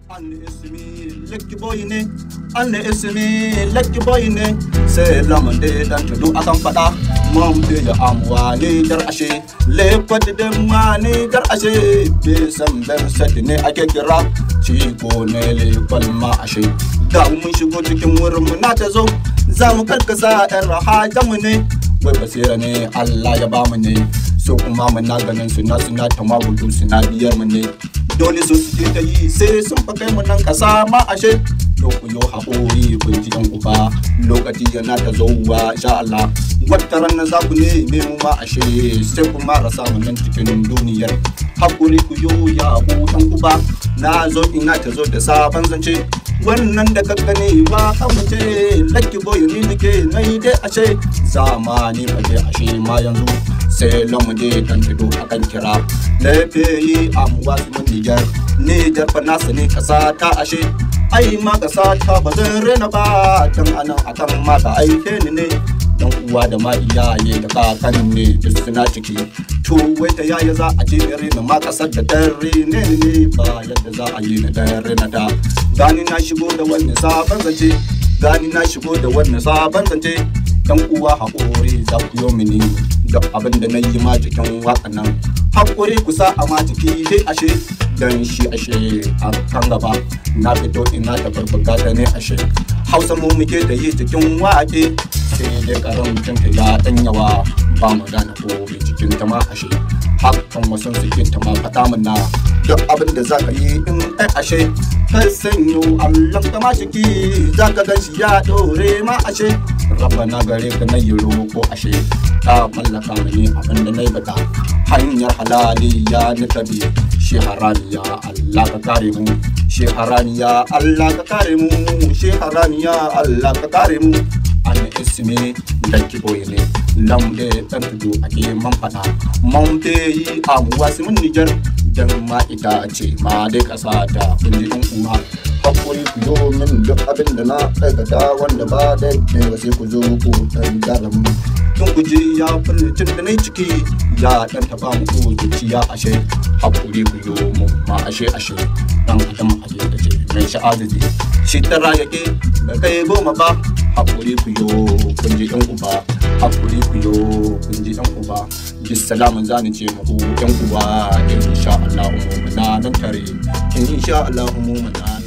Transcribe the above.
Anne ismi lucky boy ne, Anne ismi lucky boy ne. C'est l'homme de dan tudu akan fada. Mom de da amwa ni dar ashe, le kwad de ma ni dar ashe. Be san ben set ne ake kira, ci ko ne le kwalma ashe. Da mun shigo cikin wurin mu na ta zo, za mu karkasa ɗan rahajan mu ne. Wai basira ne Allah ya ba mu ne, so kuma muna ganin suna ta magudu suna biyar mu ne. Dole su je ta yi sai sun fa kai mu nan kasa ma ashe. To ku yo haƙuri kun ji ɗan uba, lokaci yana ta zauwa insha Allah. Wata ranar za ku neme mu ma ashe, sai ku mara samu nan cikin duniyar. Haƙuri ku yo ya ku ɗan uba, na zo ina ta zo da sabon zance. Wannan da ka gani wa ce lucky boy ni nake nai dai ashe. Zamani fage ashe ma yanzu, sai lamu dai dan tudu akan kira. Lafiya yi amuwa su mun Nijar fa nasa ne kasa ta ashe. Ai ma kasa ta ba zan rena ba, dan anan akan mata aike ni ne. Dan uwa da ma iyaye da kakan ne duk suna ciki. To wai ta yaya za a ce rena ma kasar da dare ne ba yadda za a yi na dare na ta. Gani na shigo da wannan sabon zance, gani na shigo da wannan sabon zance. Dan uwa haƙuri za ku yo mini da abin da na yi ma cikin waƙan nan. Haƙuri kusa a ma ciki dai ashe, dan shi ashe a kan gaba. Na fito ina ta farfaka ta ne ashe. Hausa mu muke da yi cikin waƙe, sai dai karamcin ta ya ɗan yawa. Ba mu gane ko cikin ta ma ashe. Hakan wasan suke ta ma faɗa min na. Duk abin da za ka yi in kai ashe, kai sanyo Allah ka ma ciki, za ka gan shi ya ɗore ma ashe. Rabana gare ka na yi roƙo ashe, ta mallaka mini abin da na yi bata. Hanyar halaliya na tabi, shi haramiya Allah ka kare mu, shi haramiya Allah ka kare mu, shi haramiya Allah ka kare mu. Anne ismi lucky boy ne, lamde dan tudu ake man fada. Mun yi amuwa su mun Nijar, dan ma ita ce ma dai kasa ta kunji ɗan uwa. Haƙuri ku yo min duk abin da na aikata wanda ba da ne sai ku zo ku dan gyara mu. Tun ku ji ya furcin da na ciki, ya dan taba muku zuciya ashe. Haƙuri ku yo mu ma ashe dan adam ashe da ce mai sha'azizi. Shi tara yake bai kai goma ba. Haƙuri ku yo kun ji ɗan uba, haƙuri ku yo kun ji ɗan uba. Bisalamun zani ce muku ɗan uba, insha Allah mu na nan tare, insha Allah mu na